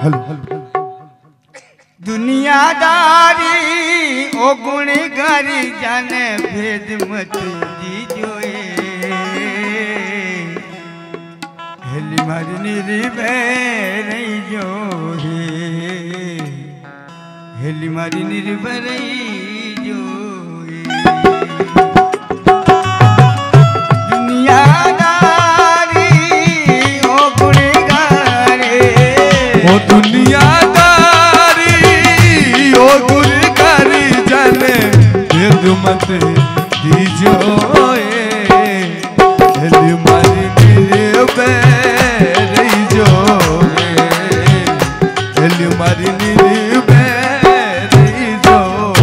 दुनियादारी ओ गुणगारी जाने भेद मत दीजोए हेली मारी निर्भय नहीं जो हेली मारी निर्भय नहीं जो दुनियादारी ओ गुणगारी ओ दुनियादारी ओ गुणगारी जाने भेद मत दीजोए हेली मारी निर्भय नहीं जो हेली मारी निर्भय नहीं जो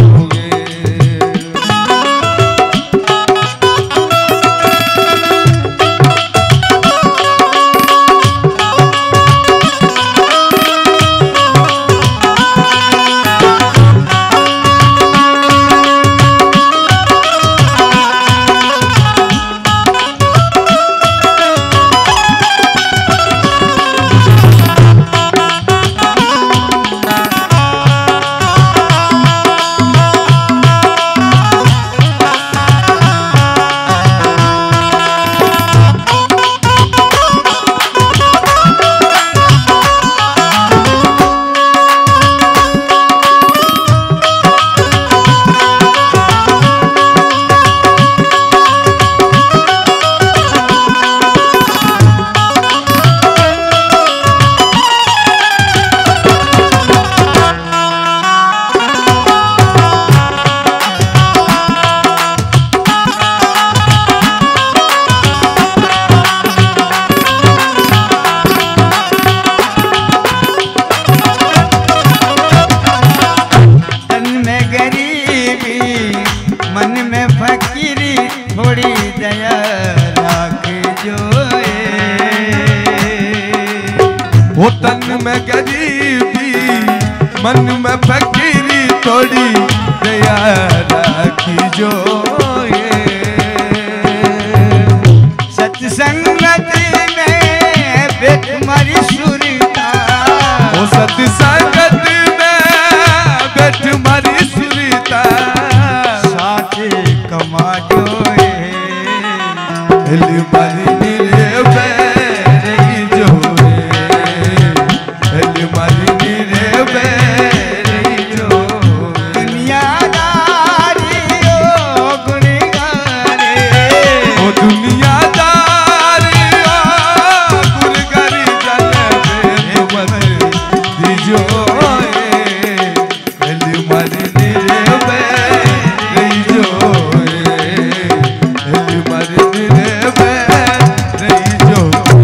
वो तन में गरीबी मन में फकीरी थोड़ी दया राखी जो सत्संगत में बैठ मारी सुरता वो सत्संगत में बैठ मारी सुरता साथ कमा जो हेली मारी निर्भय नहीं जो हेली मारी निर्भय नहीं जो दुनियादारी ओ गुणगारी ओ दुनियादारी ओ गुणगारी जाने भेद मत दीजो हेली मारी निर्भय नहीं जो हेली मारी निर्भय नहीं जो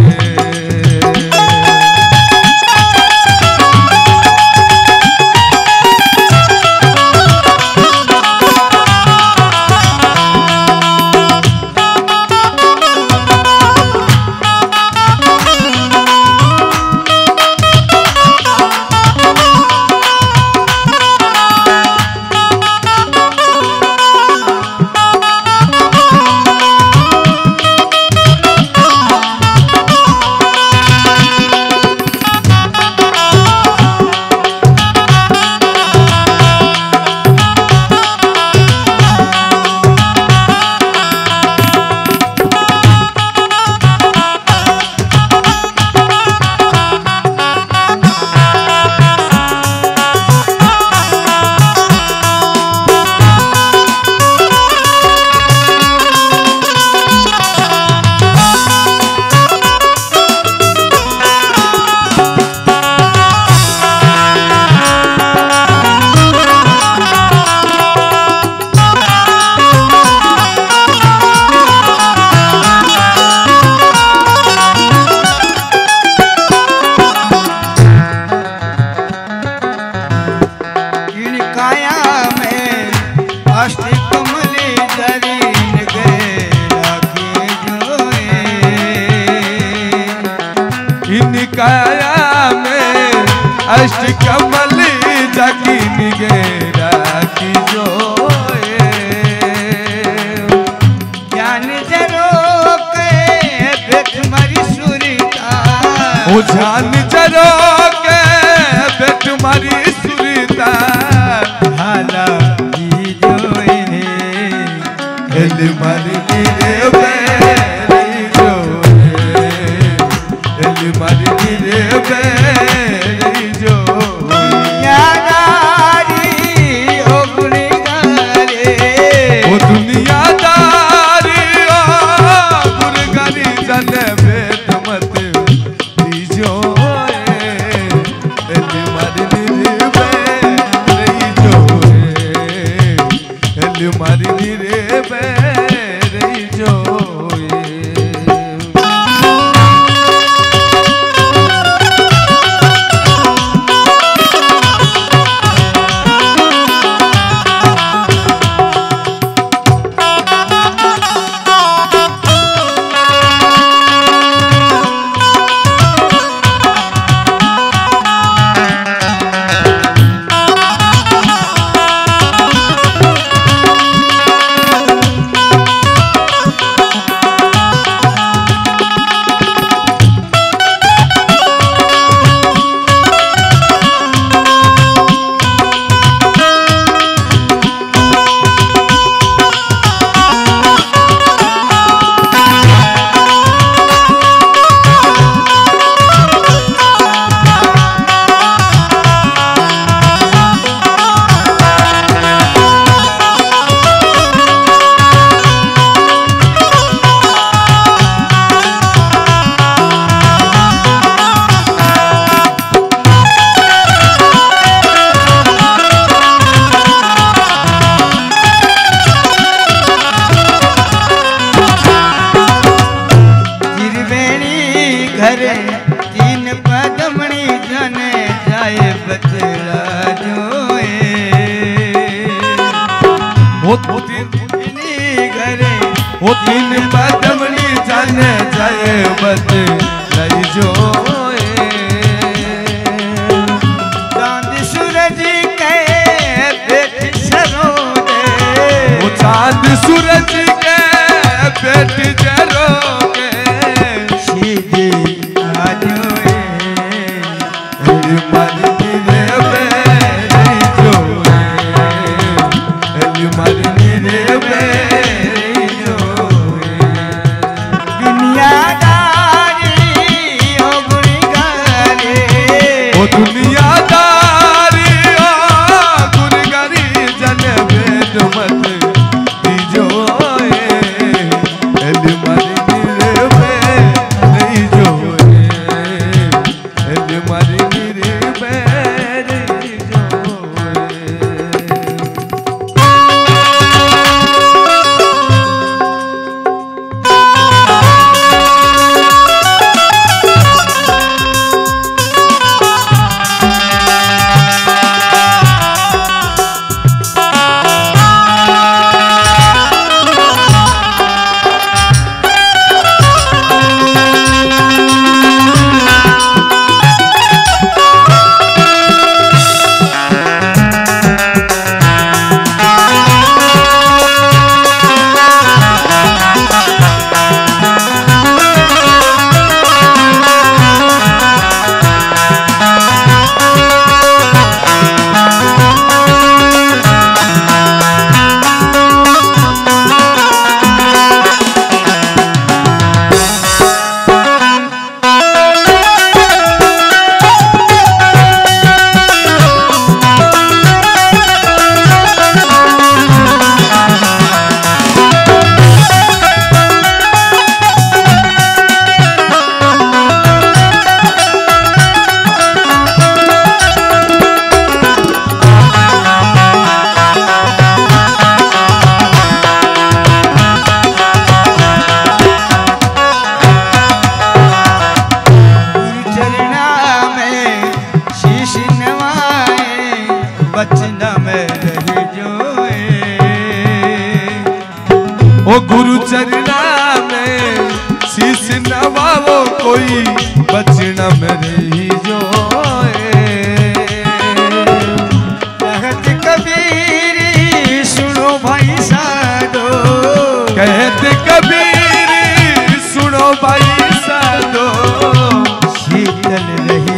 काया में अष्ट कमल जाकी निगेरा की जो ज्ञान जरो के बेट मरी सुरता ओ जान जरो के मारी सुरता हाला की जोए दिल मारी रे बैरी जोए दिल मारी रे बैरी जोए यादारी ओ गुनगारे ओ दुनियादारी ओ गुनगारी जाने बेत मत दीजोए दिल मारी रे बैरी जोए दिल मारी रे बैरी जोए घरे तीन पदमणी जने जाए बचड़ा जोए घरे वो तीन पदमणी जाने जाए बचड़ा जोए चांद सूरज के बेट सरोगे वो चांद सूरज के बेट जरोगे सीधे आजोए मारी रे बैरी जोए मारी रे बैरी जोए दुनियादारी ओ गुनगारे ओ दुनियादारी ओ गुनगारी जन भेद मत दीजोए मारी रे बैरी जोए मारी रे बैरी जोए ओ गुरु चरना में शीश नवाओ कोई बचना में रही जोए कहत कबीर सुनो भाई साधो कहते कबीर सुनो भाई साधो शीतल रही